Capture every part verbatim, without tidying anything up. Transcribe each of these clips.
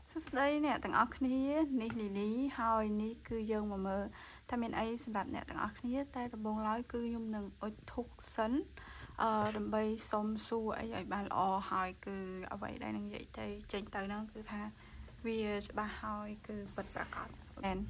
សួស្តីអ្នកទាំងអស់គ្នានេះលីលីហើយនេះគឺយើងមកមើលថាមានអីសម្រាប់អ្នកទាំងអស់គ្នាតែដំបូងឡើយគឺខ្ញុំនឹងអុជធូបសិនអឺដើម្បីសុំសួរអីឲ្យបានល្អហើយគឺអ្វីដែលនឹងនិយាយទៅចេញទៅហ្នឹងគឺថាវាច្បាស់ហើយគឺពិតប្រាកដមែន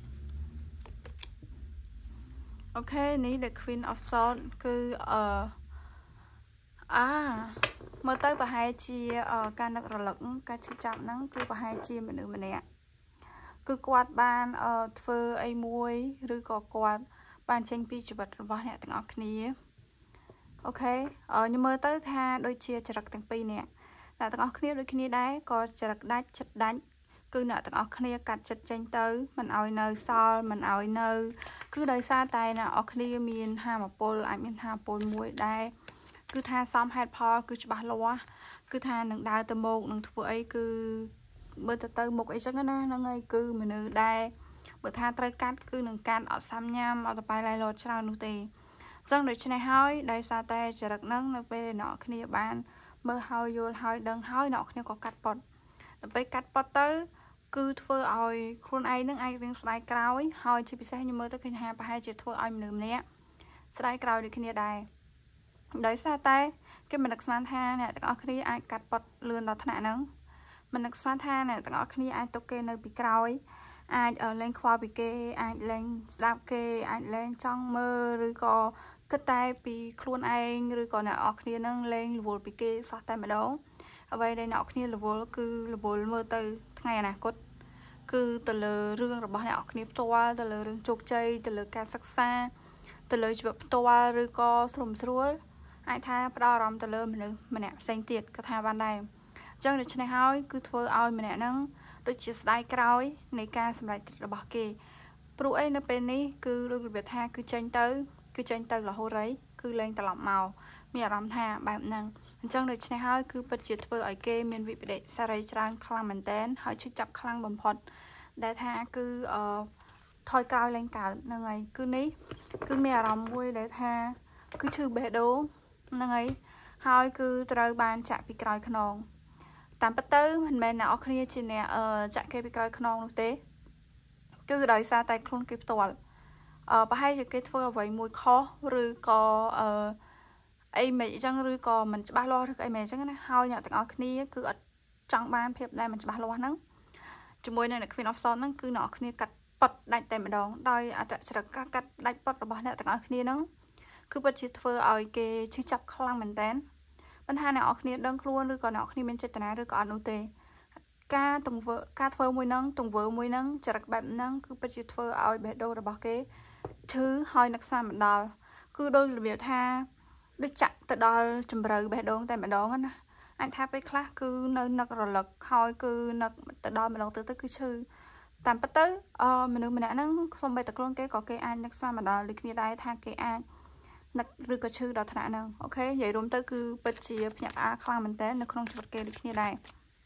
អូខេនេះ The Queen of Swords គឺអឺអាមើលទៅប្រហែលជាការនឹករលឹកការឈឺចាប់ហ្នឹងគឺប្រហែលជាមនុស្សម្នាក់គឺគាត់បានធ្វើអីមួយឬក៏គាត់បានចេញពីជីវិតរបស់អ្នកទាំងអស់គ្នាអូខេខ្ញុំមើលទៅថាដូចជាចរិតទាំងពីរនាក់អ្នកទាំងអស់គ្នាដូចគ្នាដែរក៏ចរិតដាច់ចិត្តដាច់គឺអ្នកទាំងអស់គ្នាកាត់ចិត្តចេញទៅមិនឲ្យនៅសល់មិនឲ្យនៅគឺដោយសារតែអ្នកអស់គ្នាមានហាមពលអាចមានហាមពលមួយដែរគឺថាសំហេតុផលគឺច្បាស់លាស់គឺថានឹងដើរទៅមុខនឹងធ្វើអីគឺមើលទៅទៅមុខអីចឹងណាហ្នឹងហើយគឺមនុស្សដែរបើថាត្រូវកាត់គឺនឹងកាត់អត់សាំញ៉ាំអត់ទៅបាយឡៃលោតច្រើននោះទេអញ្ចឹងដូច្នេះហើយដោយសារតែចរិតហ្នឹងនៅពេលអ្នកគ្នាបានមើលហើយយល់ហើយដឹងហើយអ្នកគ្នាក៏កាត់ប៉ុតដល់ពេលកាត់ប៉ុតទៅគឺធ្វើឲ្យខ្លួនឯងនឹងអាចរៀងស្ដាយក្រោយហើយជាពិសេសខ្ញុំមើលទៅឃើញថាប្រហែលជាធ្វើឲ្យមនុស្សម្នាក់ស្ដាយក្រោយដូចគ្នាដែរដោយសារតែគេមិននឹកស្មានថាអ្នកទាំងអស់គ្នាអាចកាត់ប៉ុតលឿនដល់ថ្នាក់ហ្នឹងមិននឹកស្មានថាអ្នកទាំងអស់គ្នាអាចទុកគេនៅពីក្រោយអាចលែងខ្វល់ពីគេអាចលែងស្ដាប់គេអាចលែងចង់មើលឬក៏គិតតែពីខ្លួនឯងឬក៏អ្នកអស់គ្នានឹងលែងរវល់ពីគេសោះតែម្ដងអ្វីដែលអ្នកគ្នារវល់គឺរវល់មើលទៅថ្ងៃអនាគតគឺទៅលើរឿងរបស់អ្នកគ្នាផ្ទាល់ទៅលើរឿងជោគជ័យទៅលើការសិក្សាទៅលើជីវិតផ្ទាល់ឬក៏ស្រុំស្រួលអាចថាផ្ដោតអារម្មណ៍ទៅលើមនុស្សម្នាក់ផ្សេងទៀតក៏ថាបានដែរអញ្ចឹងដូច្នេះហើយគឺធ្វើឲ្យម្នាក់ហ្នឹងដូចជាស្ដាយក្រោយនៃការសម្រេចចិត្តរបស់គេព្រោះអីនៅពេលនេះគឺដូចរបៀបថាគឺចេញទៅគឺចេញទៅរហូតហើយគឺលែងត្រឡប់មកមានអារម្មណ៍ថាបែបហ្នឹងអញ្ចឹងដូច្នេះហើយគឺពិតជាធ្វើឲ្យគេមានវិបដិសារីច្រើនខ្លាំងមែនតែនហើយឈឺចាប់ខ្លាំងបំផុតដែលថាគឺអឺថយក្រោយលែងកើតហ្នឹងហើយគឺនេះគឺមានអារម្មណ៍មួយដែលថាគឺឈឺបេះដូងហ្នឹងហើយហើយគឺត្រូវបានចាក់ពីក្រោយខ្នងតាមពិតទៅមិនមែនអ្នកនរគ្នាជាអ្នកអឺចាក់គេពីក្រោយខ្នងនោះទេគឺដោយសារតែខ្លួនគេផ្ទាល់អឺប្រហែលជាគេធ្វើអ្វីមួយខុសឬក៏អឺអីមិនអញ្ចឹងឬក៏មិនច្បាស់លាស់ឬក៏អីមិនអញ្ចឹងណាហើយអ្នកទាំងអស់គ្នាគឺអត់ចង់បានភាពដែលមិនច្បាស់លាស់ហ្នឹងជាមួយនឹង Queen of Swords ហ្នឹងគឺអ្នកនរគ្នាកាត់ប៉ុតដាច់តែម្ដងដោយអត្តចរិតការកាត់ដាច់ប៉ុតរបស់អ្នកទាំងអស់គ្នាហ្នឹងគឺពិតជាធ្វើឲ្យគេឈឺចាប់ខ្លាំងមែនតើមិនថាអ្នកនរគ្នាដឹងខ្លួនឬក៏អ្នកនរគ្នាមានចេតនាឬក៏អត់នោះទេការទង្វើការធ្វើមួយហ្នឹងទង្វើមួយហ្នឹងចរិតបែបហ្នឹងគឺពិតជាធ្វើឲ្យបេះដូងរបស់គេឈឺហើយនឹកស្មានមិនដល់គឺដោយរបៀបថាដូចចាក់ទៅដល់ជំរឿបេះដូងតែម្ដងណាអាចថាពេលខ្លះគឺនៅនឹករលឹកហើយគឺនឹកទៅដល់ម្ដងទៅទៅគឺឈឺតាមពិតទៅអឺមនុស្សម្នាក់ហ្នឹងសូម្បីតែខ្លួនគេក៏គេអាចនឹកស្មានមិនដល់ដូចគ្នាដែរថាគេអាចនឹកឬក៏ឈឺដល់ថ្នាក់ហ្នឹងអូខេនិយាយរួមទៅគឺពិតជាភ្ញាក់ផ្អើលខ្លាំងមែនតើនៅក្នុងជីវិតគេដូចគ្នាដែរ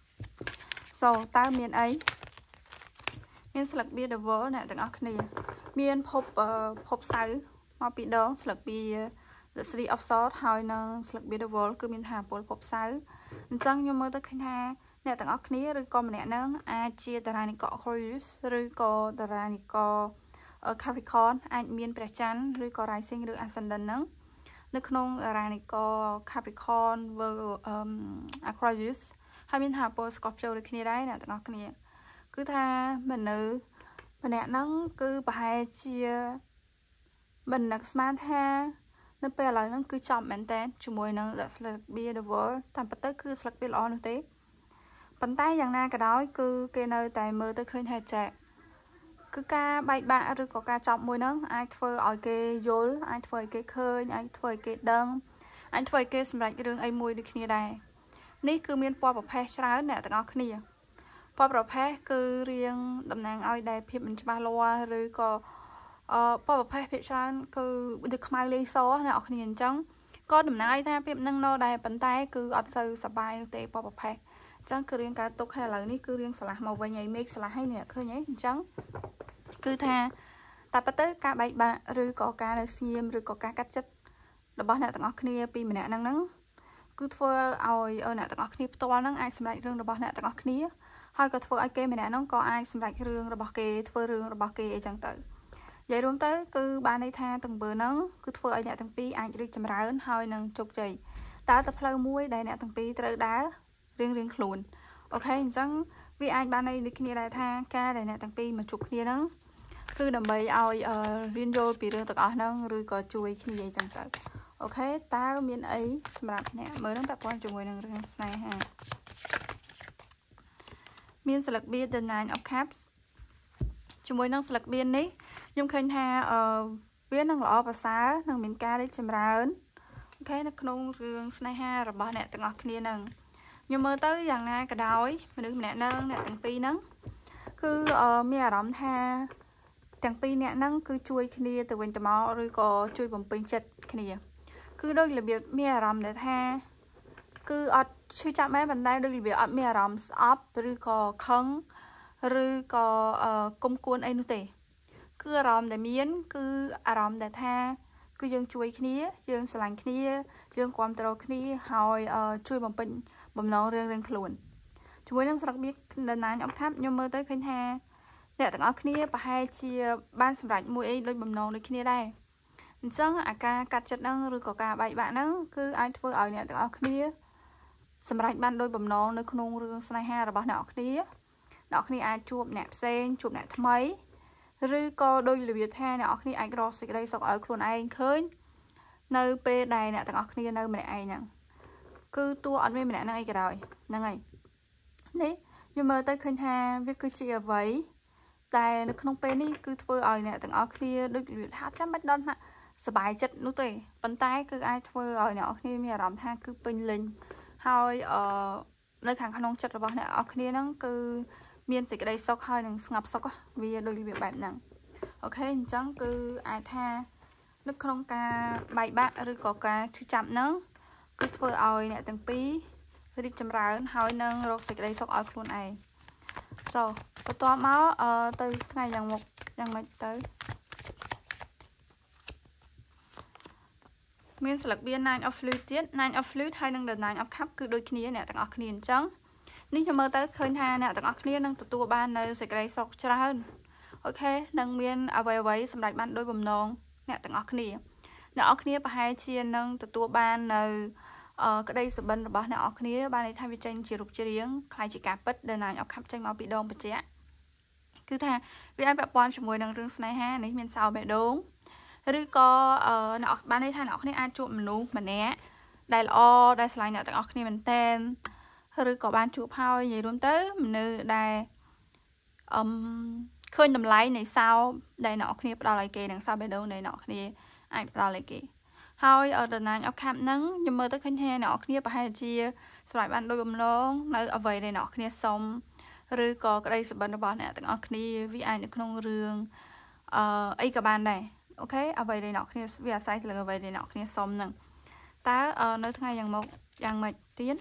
so តើមានអីមានស្លឹកបៀ Devil អ្នកទាំងអស់គ្នាមានភពភពសៅមកពីដងស្លឹកបៀ The Three of Swords ហើយនឹងស្លឹកបៀ Devil គឺមានថាពលភពសៅអញ្ចឹងខ្ញុំមើលទៅឃើញថាអ្នកទាំងអស់គ្នាឬក៏ម្នាក់ហ្នឹងអាចជាតារានិក Aquarius ឬក៏តារានិកCapricorn អាចមានព្រះច័ន្ទឬក៏ Rising ឬ Ascendant ហ្នឹងនៅក្នុងរានិក Capricorn Virgo Aquarius ហើយមានថាពល Scorpio ដូចគ្នាដែរអ្នកទាំងអស់គ្នាគឺថាមនុស្សម្នាក់ហ្នឹងគឺប្រហែលជាមិននឹកស្មានថានៅពេលឥឡូវហ្នឹងគឺចប់មែនតើជាមួយនឹងស្លឹកបៀ Devil តាមពិតទៅគឺស្លឹកបៀល្អនោះទេប៉ុន្តែយ៉ាងណាក៏ដោយគឺគេនៅតែមើលទៅឃើញថាចាក់គឺការបែកបាក់ឬក៏ការចប់មួយហ្នឹងអាចធ្វើឲ្យគេយល់អាចធ្វើឲ្យគេឃើញអាចធ្វើឲ្យគេដឹងអាចធ្វើឲ្យគេសម្រេចរឿងអីមួយដូចគ្នាដែរនេះគឺមានពណ៌ប្រផេះច្រើនអ្នកទាំងអស់គ្នាពណ៌ប្រផេះគឺរៀងតំណាងឲ្យដែរភាពមិនច្បាស់លាស់ឬក៏អឺពណ៌ប្រផេះភាគច្រើនគឺដូចខ្មៅលេងសអ្នកនរគ្នាអញ្ចឹងក៏តំណាងឲ្យថាភាពនឹងណដែរប៉ុន្តែគឺអត់ទៅសប្បាយនោះទេពណ៌ប្រផេះអញ្ចឹងគឺរៀងកើតទុកហើយឥឡូវនេះគឺរៀងឆ្លាស់មកវិញហើយមេឃឆ្លាស់ហើយអ្នកឃើញហីអញ្ចឹងគឺថាតែប៉ុន្តែការបែកបាក់ឬក៏ការនៅស្ងៀមឬក៏ការកាត់ចិត្តរបស់អ្នកទាំងអស់គ្នាពីម្នាក់ហ្នឹងហ្នឹងគឺធ្វើឲ្យអ្នកទាំងអស់គ្នាផ្ទាល់ហ្នឹងអាចសម្រេចរឿងរបស់អ្នកទាំងអស់គ្នាហហើយក៏ធ្វើឲ្យគេម្នាក់ហ្នឹងក៏អាចសម្រេចរឿងរបស់គេធ្វើរឿងរបស់គេអីចឹងទៅនិយាយរួមទៅគឺបានន័យថាទាំងបើហ្នឹងគឺធ្វើឲ្យអ្នកទាំងពីរអាចរីកចម្រើនហើយនឹងជោគជ័យតើទៅផ្លូវមួយដែលអ្នកទាំងពីរត្រូវដើររៀងរៀងខ្លួនអូខេអញ្ចឹងវាអាចបានន័យដូចគ្នាដែរថាការដែលអ្នកទាំងពីរមកជួបគ្នាហ្នឹងគឺដើម្បីឲ្យរៀនយល់ពីរឿងទាំងអស់ហ្នឹងឬក៏ជួយគ្នាអីចឹងទៅអូខេតើមានអីសម្រាប់អ្នកមើលនឹងពាក់ព័ន្ធជាមួយនឹងរឿងស្នេហាមានស្លឹកបៀ The Nine of Cups ជាមួយនឹងស្លឹកបៀនេះខ្ញុំឃើញថាអឺវានឹងល្អប្រសើរនឹងមានការរីកចម្រើនអូខេនៅក្នុងរឿងស្នេហារបស់អ្នកទាំងអស់គ្នានឹងខ្ញុំមើលទៅយ៉ាងណាក៏ដោយមនុស្សម្នាក់នឹងអ្នកទាំងពីរហ្នឹងគឺមានអារម្មណ៍ថាទាំងពីរអ្នកហ្នឹងគឺជួយគ្នាទៅវិញទៅមកឬក៏ជួយបំពេញចិត្តគ្នាគឺដូចរបៀបមានអារម្មណ៍ដែលថាគឺអត់ឈឺចាប់មែនប៉ុន្តែដូចរបៀបអត់មានអារម្មណ៍ស្អប់ឬក៏ខឹងឬក៏គុំគួនអីនោះទេគឺអារម្មណ៍ដែលមានគឺអារម្មណ៍ដែលថាគឺយើងជួយគ្នាយើងស្រឡាញ់គ្នាយើងគាំទ្រគ្នាហើយជួយបំពេញបំណងរឿងរឿងខ្លួនជាមួយនឹងស្លឹកបៀ The Nine of Cups ខ្ញុំមើលទៅឃើញថាអ្នកទាំងអស់គ្នាប្រហែលជាបានសម្រេចមួយអីដូចបំណងដូចគ្នាដែរអញ្ចឹងអាការកាត់ចិត្តហ្នឹងឬក៏ការបែកបាក់ហ្នឹងគឺអាចធ្វើឲ្យអ្នកទាំងអស់គ្នាសម្រេចបានដោយបំណងនៅក្នុងរឿងស្នេហារបស់អ្នកគ្នាអ្នកគ្នាអាចជួបអ្នកផ្សេងជួបអ្នកថ្មីឬក៏ដោយរបៀបថាអ្នកគ្នាអាចរកសេចក្តីសុខឲ្យខ្លួនឯងឃើញនៅពេលដែលអ្នកទាំងអស់គ្នានៅម្នាក់ឯងហ្នឹងគឺតួអត់មានម្នាក់ហ្នឹងអីក៏ដោយហ្នឹងហើយនេះខ្ញុំមើលទៅឃើញថាវាគឺជាអ្វីតែនៅក្នុងពេលនេះគឺធ្វើឲ្យអ្នកទាំងអស់គ្នាដូចរបៀបថាចាំមិនដល់ថាសប្បាយចិត្តនោះទេប៉ុន្តែគឺអាចធ្វើឲ្យអ្នកគ្នាមានអារម្មណ៍ថាគឺពេញលេញហើយអឺនៅខាងក្នុងចិត្តរបស់អ្នកអស់គ្នាហ្នឹងគឺមានសេចក្តីសុខហើយនឹងស្ងប់សុខវាដូចរបៀបបែបហ្នឹងអូខេអញ្ចឹងគឺអាចថានៅក្នុងការបែកបាក់ឬក៏ការឈឺចាប់ហ្នឹងគឺធ្វើឲ្យអ្នកទាំងពីររីកចម្រើនហើយនឹងរកសេចក្តីសុខឲ្យខ្លួនឯងចូលបន្ទាប់មកអឺទៅថ្ងៃយ៉ាងមុខយ៉ាងម៉េចទៅមានស្លឹកបៀ Nine of Flute ទៀត Nine of Flute ហើយនឹង The Nine of Cups គឺដូចគ្នាអ្នកទាំងអស់គ្នាអញ្ចឹងនេះខ្ញុំមើលទៅឃើញថាអ្នកទាំងអស់គ្នានឹងទទួលបាននៅសេចក្តីសុខច្រើនអូខេនឹងមានអ្វីអ្វីសម្រាប់បានដោយបំណងអ្នកទាំងអស់គ្នាអ្នកអស់គ្នាប្រហែលជានឹងទទួលបាននៅក្តីសុបិនរបស់អ្នកនរគ្នាបានន័យថាវាចេញជារូបជារាងคล้ายជាការពិតដែលណាញអបខាប់ចេញមកពីដងបញ្ជាក់គឺថាវាអាចពាក់ព័ន្ធជាមួយនឹងរឿងស្នេហានេះមានសោបេះដូងឬក៏អ្នកបានន័យថាអ្នកនរគ្នាអាចជួបមនុស្សម្នាក់ដែលល្អដែលស្រឡាញ់អ្នកទាំងអស់គ្នាមែនតើឬក៏បានជួបហើយនិយាយរួមទៅមនុស្សដែលអឹមឃើញតម្លៃនៃសោដែលអ្នកនរគ្នាផ្ដល់ឲ្យគេនិងសោបេះដូងដែលអ្នកនរគ្នាអាចផ្ដល់ឲ្យគេហើយThe Nine of Cupsហ្នឹងខ្ញុំមើលទៅឃើញថាអ្នកនរគ្នាប្រហែលជាស្វែងបានដោយបំណងនៅអ្វីដែលអ្នកនរគ្នាសុំឬក៏ក្តីសុបិនរបស់អ្នកទាំងអស់គ្នាវាអាចនៅក្នុងរឿងអឺអីក៏បានដែរអូខេអ្វីដែលអ្នកគ្នាវាអាស្រ័យទៅលើអ្វីដែលអ្នកគ្នាសុំហ្នឹងតើនៅថ្ងៃយ៉ាងមកយ៉ាងម៉េចទៀត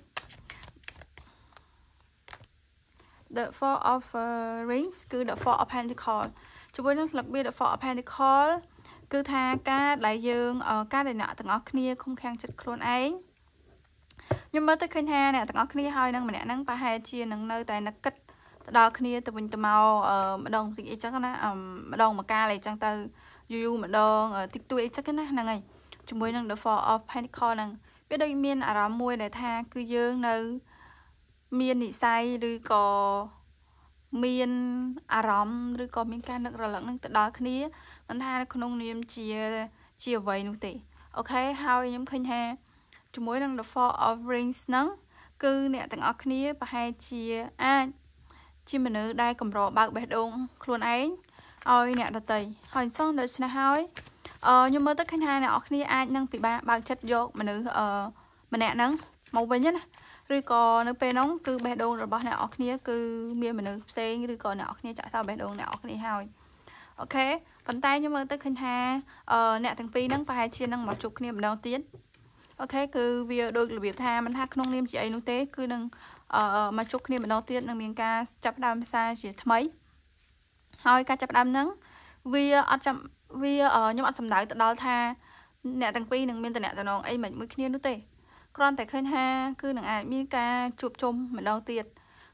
The Four of uh, Rings គឺ The Four of Pentacles ជាមួយនឹងស្លឹកបៀ The Four of Pentacles គឺថាការដែលយើងការដែលអ្នកទាំងអស់គ្នាខំខាំងចិត្តខ្លួនឯងខ្ញុំមើលទៅឃើញថាអ្នកទាំងអស់គ្នាហើយនឹងម្នាក់ហ្នឹងប្រហែលជានឹងនៅតែនឹកគិតទៅដល់គ្នាទៅវិញទៅមកម្ដងតិចអីចឹងណាម្ដងមួយកាលអីចឹងទៅយូរយូរម្ដងតិចតួចអីចឹងណាហ្នឹងហើយជាមួយនឹង The Four of Pentacles ហ្នឹងវាដូចមានអារម្មណ៍មួយដែលថាគឺយើងនៅមាននិស្ស័យឬក៏មានអារម្មណ៍ឬក៏មានការនឹករលឹកនឹងទៅដល់គ្នាមិនថានៅក្នុងនាមជាជាអ្វីនោះទេអូខេហើយខ្ញុំឃើញថាជាមួយនឹង The Four of Rings ហ្នឹងគឺអ្នកទាំងអស់គ្នាប្រហែលជាអាចជាមនុស្សដែលកម្របើកបេះដូងខ្លួនឯងឲ្យអ្នកដទៃហើយសោះដូច្នេះហើយអឺខ្ញុំមើលទៅឃើញថាអ្នកនរគ្នាអាចនឹងពិបាកបើកចិត្តយកមនុស្សអឺម្នាក់ហ្នឹងមកវិញណាឬក៏នៅពេលហ្នឹងគឺបេះដូងរបស់អ្នកនរគ្នាគឺមានមនុស្សផ្សេងឬក៏អ្នកនរគ្នាចាក់សោបេះដូងអ្នកនរគ្នាហើយអូខេប៉ុន្តែខ្ញុំមើលទៅឃើញថាអឺអ្នកទាំងពីរហ្នឹងប្រហែលជានឹងមកជួបគ្នាម្ដងទៀតអូខេគឺវាដូចរបៀបថាមិនថាក្នុងនាមជាអីនោះទេគឺនឹងអឺមកជួបគ្នាម្ដងទៀតនឹងមានការចាប់ផ្ដើមភាសាជាថ្មីហើយការចាប់ផ្ដើមហ្នឹងវាអត់ចាំវាខ្ញុំអត់សំដៅទៅដល់ថាអ្នកទាំងពីរនឹងមានតំណែងអីមិនមួយគ្នានោះទេគ្រាន់តែឃើញថាគឺនឹងអាចមានការជួបជុំម្ដងទៀត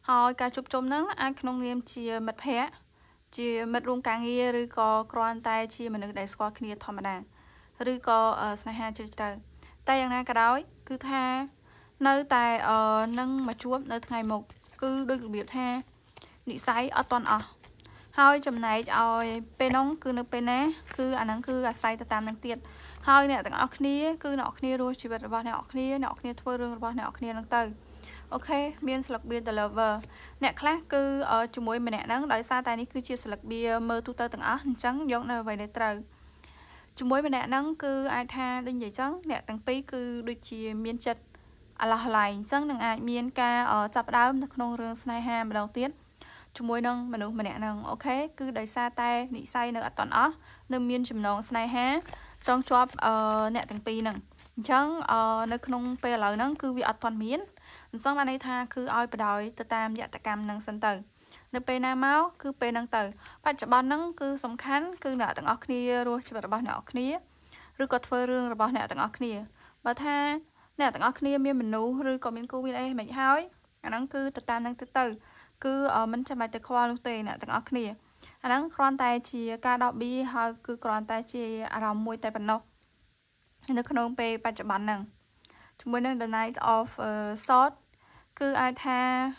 ហើយការជួបជុំហ្នឹងអាចក្នុងនាមជាមិត្តភ័ក្តិជាមិត្តរួមការងារឬក៏គ្រាន់តែជាមនុស្សដែលស្គាល់គ្នាធម្មតាឬក៏ស្នេហាជ្រាលជ្រៅតែយ៉ាងណាក៏ដោយគឺថានៅតែនឹងមកជួបនៅថ្ងៃមុខគឺដូចរបៀបថានិស្ស័យអត់តន់អស់ហើយចំណែកឲ្យពេលនោះគឺនៅពេលណាគឺអាហ្នឹងគឺអាស្រ័យទៅតាមនឹងទៀតហើយអ្នកទាំងអស់គ្នាគឺអ្នកគ្នារស់ជីវិតរបស់អ្នកគ្នាអ្នកគ្នាធ្វើរឿងរបស់អ្នកគ្នាហ្នឹងទៅអូខេមានស្លឹកបៀ The Lover អ្នកខ្លះគឺជាមួយម្នាក់ហ្នឹងដោយសារតែនេះគឺជាស្លឹកបៀមើលទូទៅទាំងអស់អញ្ចឹងយកនៅអ្វីដែលត្រូវជាមួយម្នាក់ហ្នឹងគឺអាចថាដូចនិយាយចឹងអ្នកទាំងពីរគឺដូចជាមានចិត្តអាឡោះឡៃអញ្ចឹងនឹងអាចមានការចាប់ដើមនៅក្នុងរឿងស្នេហាម្ដងទៀតជាមួយនឹងមនុស្សម្នាក់ហ្នឹងអូខេគឺដោយសារតែនិស្ស័យនៅអត់តន់អស់នៅមានចំណងស្នេហាចង់ជាប់អ្នកទាំងពីរហ្នឹងអញ្ចឹងនៅក្នុងពេលឥឡូវហ្នឹងគឺវាអត់តន់មានអញ្ចឹងបានន័យថាគឺឲ្យបដ ாய் ទៅតាមយតកម្មហ្នឹងសិនទៅនៅពេលណាមកគឺពេលហ្នឹងទៅបច្ចុប្បន្នហ្នឹងគឺសំខាន់គឺអ្នកទាំងអស់គ្នារស់ជីវិតរបស់អ្នកគ្នាឬក៏ធ្វើរឿងរបស់អ្នកទាំងអស់គ្នាបើថាអ្នកទាំងអស់គ្នាមានមនុស្សឬក៏មានគូមានអីមិនហើយអាហ្នឹងគឺទៅតាមហ្នឹងទៅទៅគឺមិនចាំបាច់ទៅខ្វល់នោះទេអ្នកទាំងអស់គ្នាអាហ្នឹងគ្រាន់តែជាការដោះបៀហើយគឺគ្រាន់តែជាអារម្មណ៍មួយតែប៉ុណ្ណោះនៅក្នុងពេលបច្ចុប្បន្នហ្នឹងជាមួយនឹង The Night of uh, Sword គឺអាចថា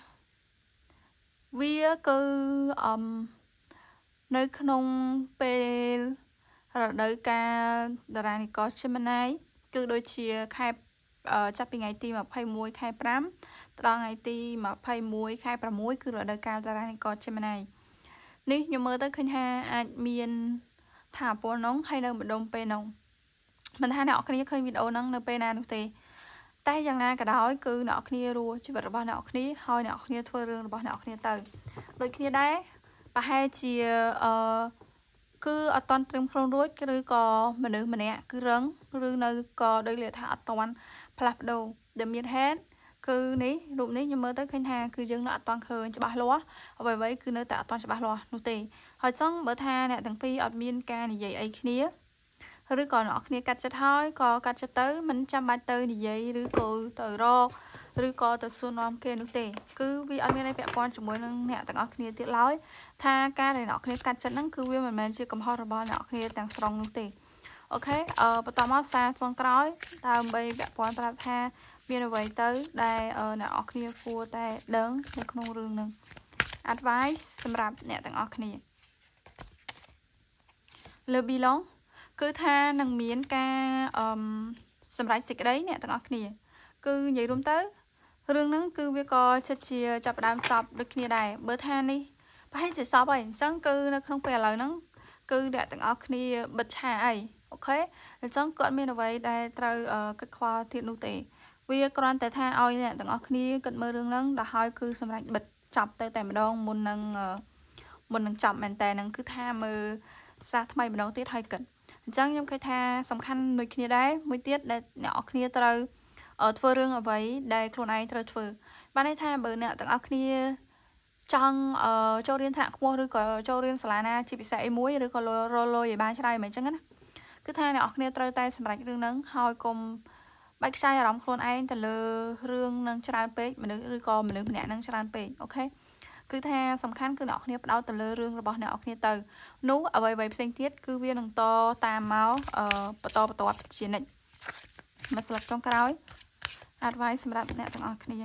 វាគឺអមនៅក្នុងពេលរដូវកាលតារានិកល Gemini គឺដូចជាខែចាប់ពីថ្ងៃទីยี่สิบเอ็ดខែห้าដល់ថ្ងៃទីยี่สิบเอ็ดខែหกគឺរដូវកាលតារានិកល Gemini នេះខ្ញុំមើលទៅឃើញថាអាចមានថាពលនោះហើយនៅម្ដុំពេលនោះមិនថាអ្នកគ្នាឃើញវីដេអូហ្នឹងនៅពេលណានោះទេតែយ៉ាងណាក៏ដោយគឺអ្នកគ្នារស់ជីវិតរបស់អ្នកគ្នាហើយអ្នកគ្នាធ្វើរឿងរបស់អ្នកគ្នាទៅដូចគ្នាដែរប្រហែលជាអឺគឺអត់តន់ត្រឹមខ្លួនរួចឬក៏មនុស្សម្នាក់គឺរឹងឬនៅក៏ដូចលេថាអត់តន់ផ្លាស់ប្ដូរដែលមានហេតុគឺនេះរូបនេះខ្ញុំមើលទៅឃើញថាគឺយើងនៅអត់តន់ឃើញច្បាស់លាស់អ្វីៗគឺនៅតែអត់តន់ច្បាស់លាស់នោះទេហើយចង់បើថាអ្នកទាំងពីរអត់មានការនិយាយអីគ្នាឬក៏អ្នកគ្នាកាត់ចិត្តហើយក៏កាត់ចិត្តទៅមិនចាំបាច់ទៅនិយាយឬក៏ទៅរកឬក៏ទៅសួរនាំគេនោះទេគឺវាអត់មានអីពាក់ព័ន្ធជាមួយនឹងអ្នកទាំងអស់គ្នាទៀតឡើយថាការដែលអ្នកគ្នាកាត់ចិត្តហ្នឹងគឺវាមិនមែនជាកំហុសរបស់អ្នកគ្នាទាំងស្រុងនោះទេអូខេអឺបន្តមកសារចុងក្រោយដើម្បីពាក់ព័ន្ធប្រាប់ថាមានអ្វីទៅដែលអ្នកនរគ្នាគួរតែដឹងនៅក្នុងរឿងហ្នឹង advice សម្រាប់អ្នកទាំងអស់គ្នាLe Bilan គឺថានឹងមានការអឺសម្រាប់សេចក្តីអ្នកទាំងអស់គ្នាគឺនិយាយរួមទៅរឿងហ្នឹងគឺវាក៏ចិត្តជាចាប់ដើមចប់ដូចគ្នាដែរបើថានេះប្រហែលជាសពហើយអញ្ចឹងគឺនៅក្នុងពេលឥឡូវហ្នឹងគឺអ្នកទាំងអស់គ្នាបិទឆាអីអូខេអញ្ចឹងគាត់មានអ្វីដែលត្រូវគិតខ្វល់ទៀតនោះទេវាគ្រាន់តែថាឲ្យអ្នកទាំងអស់គ្នាគិតមើលរឿងហ្នឹងដល់ហើយគឺសម្រាប់បិទចប់ទៅតែម្ដងមុននឹងមុននឹងចប់មែនតើហ្នឹងគឺថាមើលសារថ្មីម្ដងទៀតហើយគិតអញ្ចឹងខ្ញុំឃើញថាសំខាន់មួយគ្នាដែរមួយទៀតដែលអ្នកនរគ្នាត្រូវធ្វើរឿងអ្វីដែលខ្លួនឯងត្រូវធ្វើបានន័យថាបើអ្នកទាំងអស់គ្នាចង់ចូលរៀនថ្នាក់ខ្ពស់ឬក៏ចូលរៀនសាលាណាជាពិសេសអីមួយឬក៏រលុយឲ្យបានច្រើនមិនអញ្ចឹងណាគឺថាអ្នកនរគ្នាត្រូវតែសម្រេចរឿងហ្នឹងហើយកុំបែកខ្ចាយអារម្មណ៍ខ្លួនឯងទៅលើរឿងហ្នឹងច្រើនពេកមនុស្សឬក៏មនុស្សម្នាក់ហ្នឹងច្រើនពេកអូខេគឺថាសំខាន់គឺអ្នកនរគ្នាផ្ដោតទៅលើរឿងរបស់អ្នកនរគ្នាទៅនោះអ្វីៗផ្សេងទៀតគឺវានឹងតតាមមកបន្តបន្តជានិច្ចមកស្លាប់ចុងក្រោយ advice សម្រាប់អ្នកទាំងអស់គ្នា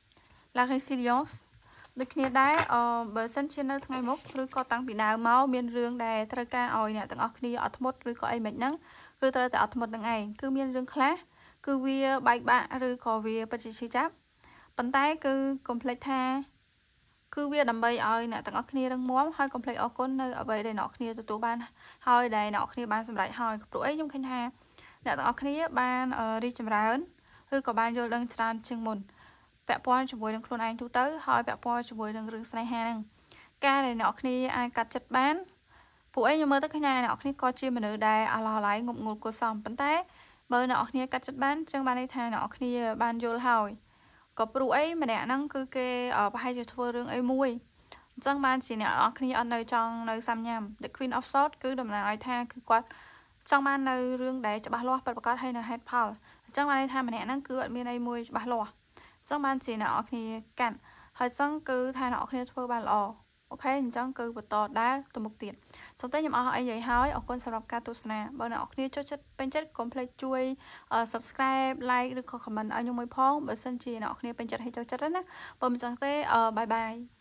La Résilience ដូចគ្នាដែរអឺបើសិនជានៅថ្ងៃមុខឬក៏តាំងពីដើមមកមានរឿងដែលត្រូវការឲ្យអ្នកទាំងអស់គ្នាអត់ធ្មត់ឬក៏អីមិនហ្នឹងគឺត្រូវតែអត់ធ្មត់នឹងឯងគឺមានរឿងខ្លះគឺវាបែកបាក់ឬក៏វាពិតជាឈឺចាប់ប៉ុន្តែគឺកុំភ្លេចថាគឺវាដើម្បីឲ្យអ្នកទាំងអស់គ្នារឹងមាំហើយកុំភ្លេចអរគុណនៅអ្វីដែលអ្នកគ្នាទទួលបានហើយដែលអ្នកគ្នាបានសម្រេចហើយព្រោះអីខ្ញុំឃើញថាអ្នកទាំងអស់គ្នាបានរីកចម្រើនឬក៏បានយល់ដឹងច្រើនជាងមុនពាក់ព័ន្ធជាមួយនឹងខ្លួនឯងទូទៅហើយពាក់ព័ន្ធជាមួយនឹងរឿងស្នេហាហ្នឹងការដែលអ្នកគ្នាអាចកាត់ចិត្តបានពួកឯងខ្ញុំមើលទៅឃើញថាអ្នកគ្នាក៏ជាមនុស្សដែលអាឡោះឡៃងប់ងល់គួរសមប៉ុន្តែបើអ្នកគ្នាកាត់ចិត្តបានចឹងបានន័យថាអ្នកគ្នាបានយល់ហើយក៏ព្រោះអីម្នាក់ហ្នឹងគឺគេប្រហែលជាធ្វើរឿងអីមួយអញ្ចឹងបានជាអ្នកគ្នាអត់នៅចង់នៅសាំញ៉ាំ The Queen of Swords គឺតំណាងឲ្យថាគឺគាត់ចង់បាននៅរឿងដែលច្បាស់លាស់ពិតប្រាកដហើយនៅហេតុផលអញ្ចឹងបានន័យថាម្នាក់ហ្នឹងគឺអត់មានអីមួយច្បាស់លាស់អញ្ចឹងបានជាអ្នកគ្នាកាត់ហើយចឹងគឺថាអ្នកគ្នាធ្វើបានល្អអូខេអញ្ចឹងគឺបន្តដើរទៅមុខទៀតសន្តែខ្ញុំអស់អីនិយាយហើយអរគុណសម្រាប់ការទស្សនាបើអ្នកគ្នាចូលចិត្តពេញចិត្តកុំភ្លេចជួយ subscribe like ឬក៏ comment ឲ្យខ្ញុំមួយផងបើសិនជាអ្នកគ្នាពេញចិត្តហើយចូលចិត្តណាបើមិនចឹងទេបាយបាយ